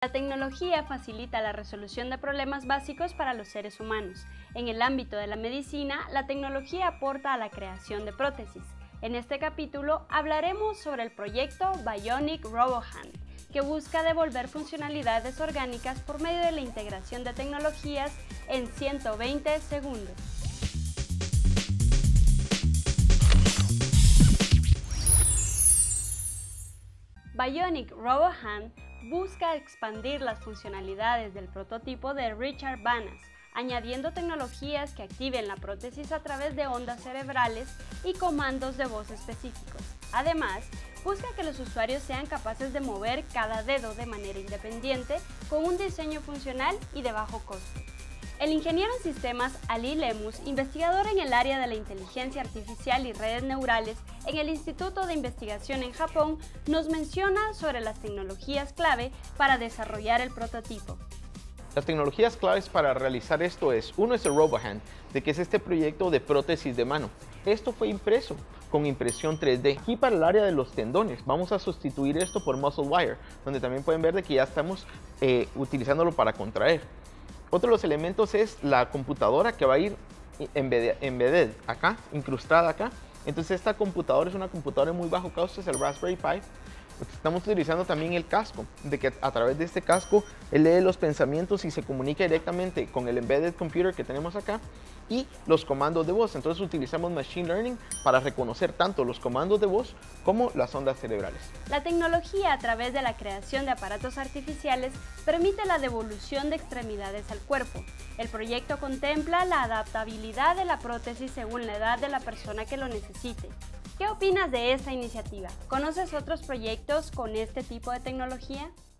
La tecnología facilita la resolución de problemas básicos para los seres humanos. En el ámbito de la medicina, la tecnología aporta a la creación de prótesis. En este capítulo hablaremos sobre el proyecto Bionic RoboHand, que busca devolver funcionalidades orgánicas por medio de la integración de tecnologías en 120 segundos. Bionic RoboHand busca expandir las funcionalidades del prototipo de Richard Banas, añadiendo tecnologías que activen la prótesis a través de ondas cerebrales y comandos de voz específicos. Además, busca que los usuarios sean capaces de mover cada dedo de manera independiente con un diseño funcional y de bajo costo. El ingeniero en sistemas Ali Lemus, investigador en el área de la inteligencia artificial y redes neurales en el Instituto de Investigación en Japón, nos menciona sobre las tecnologías clave para desarrollar el prototipo. Las tecnologías claves para realizar esto uno es el RoboHand, que es este proyecto de prótesis de mano. Esto fue impreso con impresión 3D. Aquí para el área de los tendones vamos a sustituir esto por Muscle Wire, donde también pueden ver que ya estamos utilizándolo para contraer. Otro de los elementos es la computadora que va a ir embedded acá, incrustada acá. Entonces esta computadora es una computadora de muy bajo costo, es el Raspberry Pi. Estamos utilizando también el casco, de que a través de este casco él lee los pensamientos y se comunica directamente con el embedded computer que tenemos acá y los comandos de voz. Entonces utilizamos Machine Learning para reconocer tanto los comandos de voz como las ondas cerebrales. La tecnología a través de la creación de aparatos artificiales permite la devolución de extremidades al cuerpo. El proyecto contempla la adaptabilidad de la prótesis según la edad de la persona que lo necesite. ¿Qué opinas de esta iniciativa? ¿Conoces otros proyectos con este tipo de tecnología?